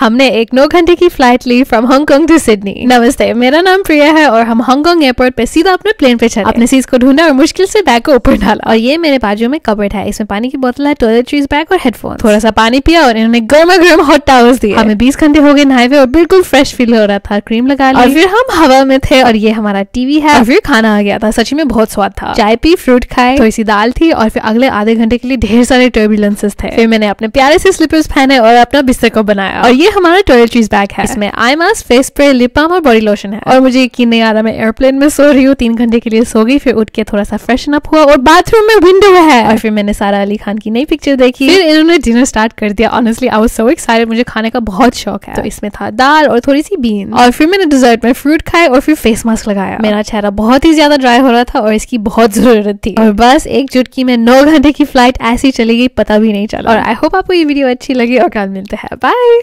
हमने एक 9 घंटे की फ्लाइट ली फ्रॉम हांगकांग टू सिडनी। नमस्ते, मेरा नाम प्रिया है और हम हांगकांग एयरपोर्ट पे सीधा अपने प्लेन पे चले। अपने सीट्स को ढूंढा और मुश्किल से बैग को ऊपर डाला। और ये मेरे बाजू में कबर्ड है, इसमें पानी की बोतल है, टॉयलेटरीज बैग और हेडफोन। थोड़ा सा पानी पिया और इन्होंने गर्मा गर्म हॉट टावर्स दिए। हमें 20 घंटे हो गए नहाए हुए और बिल्कुल फ्रेश फील हो रहा था। क्रीम लगा ली और फिर हम हवा में थे और ये हमारा टीवी है और फिर खाना आ गया था। सच में बहुत स्वाद था। चाय पी, फ्रूट खाए, थोड़ी सी दाल थी और फिर अगले आधे घंटे के लिए ढेर सारे टर्बुलेंसेस थे। फिर मैंने अपने प्यारे से स्लीपर्स पहने और अपना बिस्तर को बनाया। और ये हमारा टॉयलेटरीज बैग है, इसमें eye mask, face spray, lip balm और बॉडी लोशन है। और मुझे यकीन नहीं आ रहा मैं एयरप्लेन में सो रही हूँ। 3 घंटे के लिए सो गई, फिर उठ के थोड़ा सा फ्रेशन अप हुआ और बाथरूम में विंडो है। और फिर मैंने सारा अली खान की नई पिक्चर देखी। फिर इन्होंने डिनर स्टार्ट कर दिया। Honestly I was so excited, मुझे खाने का बहुत शौक है। तो इसमें था दाल और थोड़ी सी बीन। और फिर मैंने डिजर्ट में फ्रूट खाए और फिर फेस मास्क लगाया। मेरा चेहरा बहुत ही ज्यादा ड्राई हो रहा था और इसकी बहुत जरूरत थी। और बस एक चुटकी में 9 घंटे की फ्लाइट ऐसी चली गई, पता भी नहीं चला। और आई होप आपको ये वीडियो अच्छी लगी और कल मिलते हैं। बाय।